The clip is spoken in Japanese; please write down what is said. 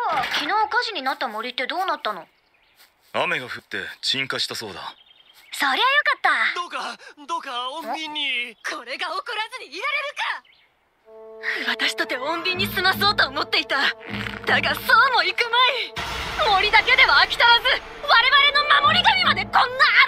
昨日火事になった森ってどうなったの？ 雨が降って鎮火したそうだ。 そりゃよかった。 どうか穏便に。 これが起こらずにいられるか。私とて穏便に済まそうと思っていた。だがそうもいくまい。森だけでは飽き足らず、我々の守り神までこんな